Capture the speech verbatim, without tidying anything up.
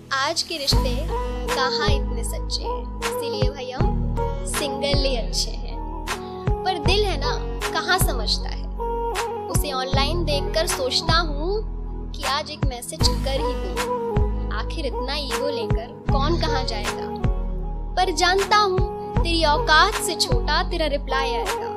आज के रिश्ते कहाँ इतने सच्चे हैं, इसीलिए भाई हम सिंगल ही अच्छे हैं। पर दिल है ना कहाँ समझता है, उसे ऑनलाइन देखकर सोचता हूँ कि आज एक मैसेज कर ही दूँ। आखिर इतना ईगो लेकर कौन कहाँ जाएगा, पर जानता हूँ तेरी औकात से छोटा तेरा रिप्लाई आएगा।